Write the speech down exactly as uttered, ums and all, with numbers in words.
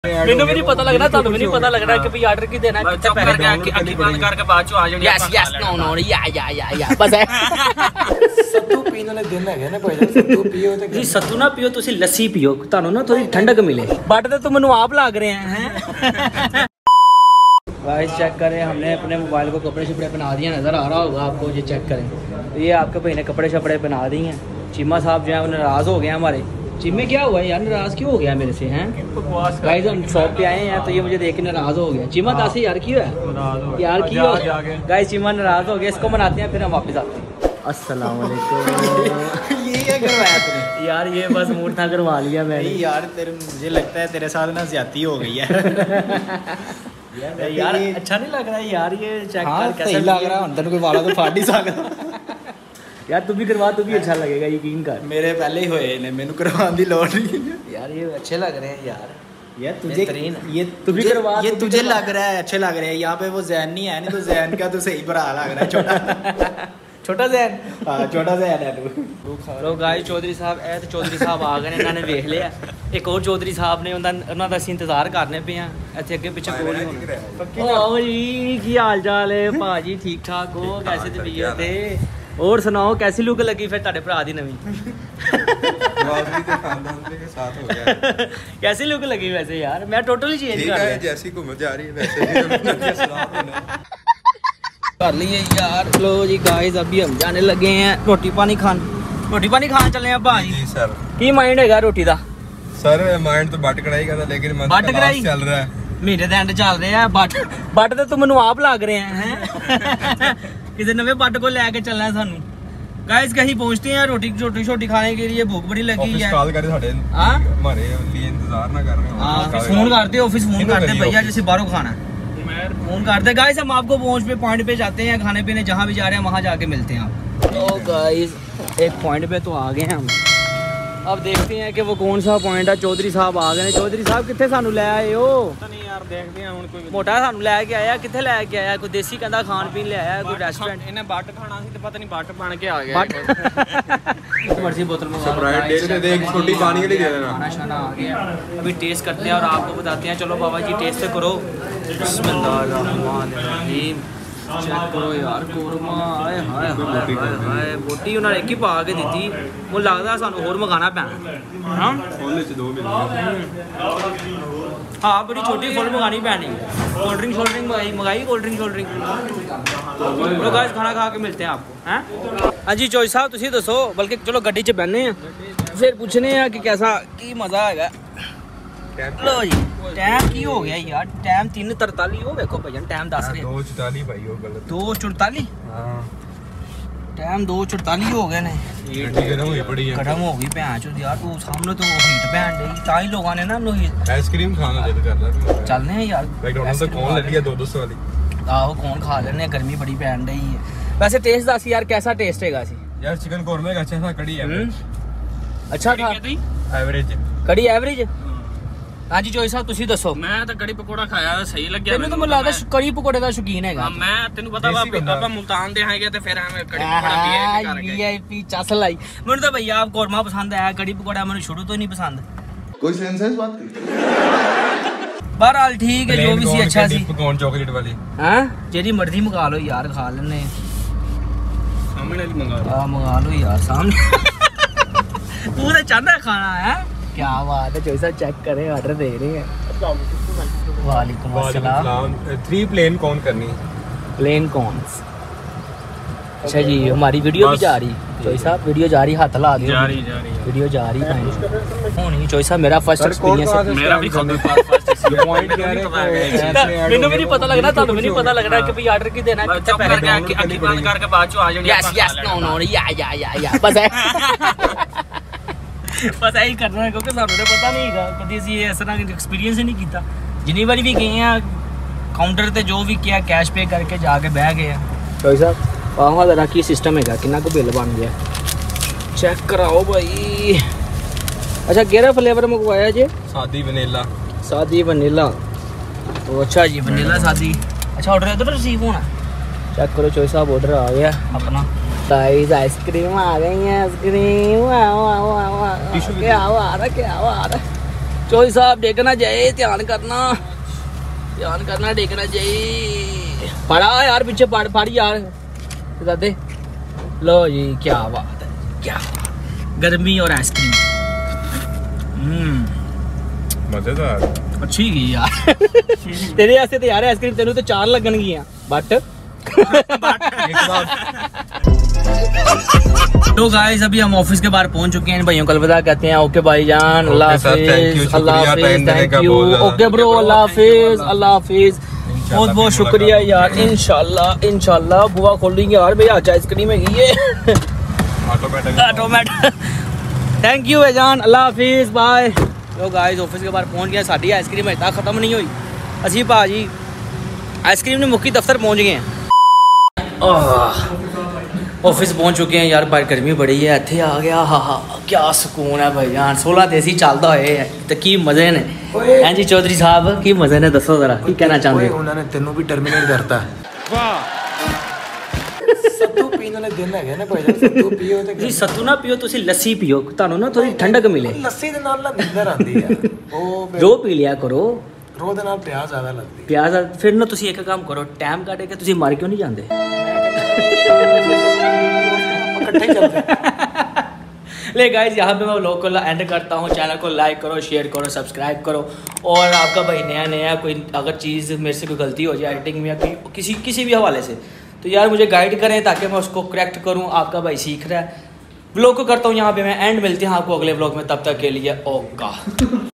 ਮੈਨੂੰ ਵੀ ਨਹੀਂ ਪਤਾ ਲੱਗਣਾ, ਤੁਹਾਨੂੰ ਵੀ ਨਹੀਂ ਪਤਾ ਲੱਗਣਾ ਕਿ ਵੀ ਆਰਡਰ ਕੀ ਦੇਣਾ, ਕਿੱਥੇ ਪੈਸੇ ਦੇਣੇ। ਅੱਖੀ ਬੰਦ ਕਰਕੇ ਬਾਅਦ ਚੋਂ ਆ ਜਾਣੀ। ਯੈਸ ਯੈਸ ਨੋ ਨੋ ਯਾ ਯਾ ਯਾ ਯਾ ਬਸ ਹੈ। ਸੱਤੂ ਪੀਣ ਵਾਲੇ ਦਿਨ ਹੈਗੇ ਨੇ ਭਾਈ, ਸੱਤੂ ਪੀਓ ਤੇ ਤੁਸੀਂ ਸੱਤੂ ਨਾ ਪੀਓ, ਤੁਸੀਂ ਲੱਸੀ ਪੀਓ, ਤੁਹਾਨੂੰ ਨਾ ਥੋੜੀ ਠੰਡਕ ਮਿਲੇ। बट तो तुम मनु आप लाग रहे हैं। गाइस चेक करें, हमने अपने मोबाइल को कपड़े शपड़े पहना दिए, नज़र आ रहा होगा आपको, ये चेक करें। तो ये आपके भाई ने कपड़े शपड़े पहना दिए हैं। चीमा साहब जो है वो नाराज़ हो गए हमारे। चीमे क्या हुआ यार, नाराज़ क्यों हो गया मेरे से हैं? गाइस हम शॉप पे आए हैं तो ये मुझे देख के नाराज़ हो गया। चीमा तासी यार क्यों है यार क्यों? गाइस चीमा नाराज़ हो गया, इसको मनाते हैं फिर हम वापस आते हैं। अस्सलाम वालेकुम। ये क्या करवाया तूने यार? ये बस मूड था, करवा लिया मैंने। यार तेरे, मुझे लगता है तेरे साथ ना ज्यादती हो गई है। यार, यार अच्छा नहीं लग रहा है यार, ये चेक हाँ, कर कैसा लग रहा है। कोई वाला तो फाड़ नहीं सकता। यार तू भी करवा, तू भी अच्छा लगेगा, यकीन कर। मेरे पहले ही होए ने, मैंने करवाने की लोड़ नहीं। यार ये अच्छे लग रहे हैं यार। यार तुझे ये तू भी करवा, ये तुझे लग रहा है अच्छे लग रहे हैं। यहाँ पे वो जैन नहीं है, नहीं तो जैन का तो सही भरा लग रहा है, छोटा छोटा जैन। हाँ छोटा जैन है तू। लो गाइस चौधरी साहब ए तो चौधरी साहब आ गए, इन्होंने देख लिया। एक और चौधरी साहब ने उन्होंने ਦਾ ਅਸੀਂ ਇੰਤਜ਼ਾਰ ਕਰਨੇ ਪਏ ਆ ਇੱਥੇ ਅੱਗੇ ਪਿੱਛੇ ਕੋਲ ਹੀ ਹੋਣਾ। ਓ ਜੀ ਕੀ ਹਾਲ ਚਾਲ ਹੈ ਭਾਜੀ, ਠੀਕ ठाक हो? कैसे तबीयत है? और सुनाओ कैसी लुक लगी फिर ਤੁਹਾਡੇ ਭਰਾ ਦੀ ਨਵੀਂ? वाजरी के खानदान के साथ हो गया। कैसी लुक लगी वैसे यार? मैं टोटली चेंज कर दिया। जैसी घूम जा रही है वैसे कर लिए यार। लो जी गाइस अभी हम जाने लगे हैं रोटी पानी खान, रोटी पानी खान चले हैं भाई। जी सर। की माइंड है रोटी दा? सर माइंड तो बट कढ़ाई का था, लेकिन मन बट कढ़ाई चल रहा है, महीने ਦੇ एंड ਚੱਲ ਰਹੇ ਆ। बट बट तो तुम आप लाग रहे हैं। किसी नवे बट को लेके चलना है सानू। गाइस कहीं पहुंचते हैं, रोटी छोटी छोटी खाने के लिए भूख बड़ी लगी है। कॉल करे साडे हां हमारे लिए इंतजार ना कर रहे हो। हां फोन करते, ऑफिस फोन करते भैया जैसे बाहरों खाना है फोन करते। गाइस हम आपको पहुंच पे पॉइंट पे जाते हैं, खाने पीने जहाँ भी जा रहे हैं वहाँ जाके मिलते हैं आप। तो गाइस एक पॉइंट पे तो आ गए हैं हम, अब देखते हैं कि वो कौन सा पॉइंट है। चौधरी साहब आ गए। चौधरी साहब कितने सानू ले आए हो? नहीं यार देखते हैं हुन कोई मोटा सानू लेके आया, कितने लेके आया? कोई देसी कहंदा खान पीन ले आया, कोई रेस्टोरेंट? इन्हें बट खाना सी ते पता नहीं बट बन के आ गया। मर्जी बोतल मंगा स्प्राइट दे दे, देख छोटी पानी के लिए दे देना। खाना शाना आ गया, अभी टेस्ट करते हैं और आपको बताते हैं। चलो बाबा जी टेस्ट करो। बिस्मिल्लाहिर्रहमानिर्रहीम। चेक करो यार कोरमा, हाय हाय हाय हाय। बोटी उन्होंने एक ही पा के दी, वो लगता सानू होर मंगाना पैना। हाँ हाँ बड़ी छोटी फुल मंगानी पैनी। कोल्ड ड्रिंक शोल्ड ड्रिंक मंगाई मंगाई कोल्ड ड्रिंक शोल्ड ड्रिंक। तो गाइस खाना खा के मिलते हैं आपको। हैं हाँ जी चौधरी साहब तुम दसो, बल्कि चलो गड्डी च बहने हैं फिर पूछने हैं कि कैसा की मज़ा है। लो जी टाइम की हो गया यार, टाइम तीन तरताली हो। देखो भैया टाइम दस रहे दो चौताली भाई हो गलत, दो चौताली टाइम दो चौताली हो गए ने। गर्म हुई पड़ी है, गर्म हो गई भैन चो यार। तू सामने तो हीट भैन दे ताई लोगों ने ना आइसक्रीम खाना दिल कर रहा है। चलने हैं यार मैकडॉनल्ड्स तो कौन लगी है दो दो सौ वाली। आहो कौन खा लेने, गर्मी बड़ी भैन रही है। वैसे टेस्ट दस यार कैसा टेस्ट है यार? चिकन कोरमे का अच्छा था, कड़ी है अच्छा था, एवरेज कड़ी एवरेज। हाँ जी चौधरी साहब तुसी दसो। मैं तो कड़ी पकोड़ा खाया सही लग्या तेनू तो मैं लगदा कड़ी पकोड़े दा शौकीन हैगा। मैं तेनू पता वा ਆਪਾਂ मुल्तान दे आएगे ते फिर हमें कड़ी पकोड़ा वीआईपी कर गए। वीआईपी चस लाई। ਮੈਨੂੰ ਤਾਂ भैया आप कोरमा पसंद आया, कड़ी पकोड़ा ਮੈਨੂੰ शुरू ਤੋਂ ही नहीं पसंद। कोई सेंस है इस बात की? बहरहाल ठीक है जो भी सी अच्छा सी। कौन चॉकलेट वाली? हां जेडी मर्जी मंगा लो यार, खा लेने सामने वाली मंगा लो। हां मंगा लो यार सामने। तू तो चाहता है खाना है? क्या बात है चौधरी साहब चेक करें, ऑर्डर दे रहे हैं। वालेकुम अस्सलाम। थ्री प्लेन कौन करनी है? Plain corns. अच्छा जी हमारी वीडियो भी जा रही। चौधरी साहब वीडियो जा रही, हाथ ला दो। जा रही जा रही वीडियो जा रही है। होनी चौधरी साहब मेरा फर्स्ट एक्सपीरियंस है। मेरा भी खुद फर्स्ट पॉइंट क्या है? ਮੈਨੂੰ ਵੀ ਨਹੀਂ ਪਤਾ ਲੱਗਣਾ, ਤੁਹਾਨੂੰ ਵੀ ਨਹੀਂ ਪਤਾ ਲੱਗਣਾ ਕਿ ਵੀ ਆਰਡਰ ਕੀ ਦੇਣਾ, ਕਿੱਥੇ ਪੈਸੇ देने। अखी बंद करके बाद चों आ जानी। यस यस नो नो या या या या बस है। बस यही करना है क्योंकि सानू तो पता नहीं है, कभी ਅਸੀਂ ਇਸ ਤਰ੍ਹਾਂ एक्सपीरियंस ही नहीं ਕੀਤਾ। जिन्नी बारी भी गए हैं काउंटर ਤੇ जो भी किया कैश पे करके जाके बह गए हैं। भाई साहब पावा जरा की सिस्टम है कितना को बिल बन गया चेक कराओ भाई। अच्छा केड़ा फ्लेवर मंगवाया जी? सादी वनीला। सादी वनीला तो अच्छा जी वनीला सादी। अच्छा ऑर्डर इधर रिसीव होना, चेक करो चौधरी साहब ऑर्डर आ गया अपना। गाइस आइसक्रीम आ गई है, आइसक्रीम क्या आ रहा क्या आ रहा। चौधरी साहब देखना जाए, ध्यान करना, ध्यान करना, देखना जाए। पड़ा यार पीछे, पड़ पड़ यार दादे। लो जी, क्या बात है, क्या गर्मी और आइसक्रीम। हम्म मजेदार, अच्छी गई यार। तेरे ऐसे तो यार आइसक्रीम तेनू तो चार लगन गई बट तो गाइस अभी हम ऑफिस के बाहर पहुंच चुके हैं। भाइयों को अलविदा कहते हैं। ओके भाईजान, अल्लाह हाफिज, अल्लाह हाफिज, थैंक यू। ओके ब्रो, अल्लाह हाफिज, अल्लाह हाफिज। बहुत बहुत शुक्रिया यार। इंशाल्लाह इंशाल्लाह बुआ खोलेंगे यार। भैया अच्छा आइसक्रीम है ये ऑटोमेटिक ऑटोमेटिक। थैंक यू भाईजान, अल्लाह हाफिज, बाय। तो गाइस ऑफिस के बाहर पहुंच गए। साड़ी आइसक्रीम अजे तक खत्म नहीं हुई। असी भाजी आइसक्रीम ने मुक्की दफ्तर पहुंच गए हैं। ऑफिस पहुंच चुके हैं यार। बाहर गर्मी बड़ी है, इत्थे आ गया। हाँ हाँ क्या सुकून है भाईजान। सोलह देसी चलता होए तो की मजे ने हैं जी। चौधरी साहब की मजे ने, दसो जरा की कहना चाहते हो। उन्होंने तेनों भी टर्मिनेट करता। सत्तू पीने वाले दिन है ना भाईजान। सत्तू पियो ते जी सत्तू ना पियो, तुसी लस्सी पियो, ਤੁਹਾਨੂੰ ਨਾ थोड़ी ठंडक मिले। ਲੱਸੀ ਦੇ ਨਾਲ ਨਾ ਨੀਂਦਰ ਆਉਂਦੀ ਹੈ। ਉਹ ਜੋ ਪੀ ਲਿਆ ਕਰੋ। ਰੋਹ ਦੇ ਨਾਲ ਪਿਆਸ ਜ਼ਿਆਦਾ ਲੱਗਦੀ। ਪਿਆਸ ਫਿਰ ਨਾ ਤੁਸੀਂ ਇੱਕ ਕੰਮ ਕਰੋ, ਟਾਈਮ ਕੱਢ ਕੇ ਤੁਸੀਂ ਮਰ ਕਿਉਂ ਨਹੀਂ ਜਾਂਦੇ। ਇਕੱਠੇ ਹੀ ਚੱਲਦੇ। ले गाइस यहाँ पे मैं व्लॉग को एंड करता हूँ। चैनल को लाइक करो, शेयर करो, सब्सक्राइब करो। और आपका भाई नया नया कोई अगर चीज़ मेरे से कोई गलती हो जाए एडिटिंग में या किसी किसी भी हवाले से, तो यार मुझे गाइड करें ताकि मैं उसको करेक्ट करूँ। आपका भाई सीख रहा है। व्लॉग को करता हूँ यहाँ पे मैं एंड। मिलते हैं आपको अगले व्लॉग में, तब तक के लिए ओका।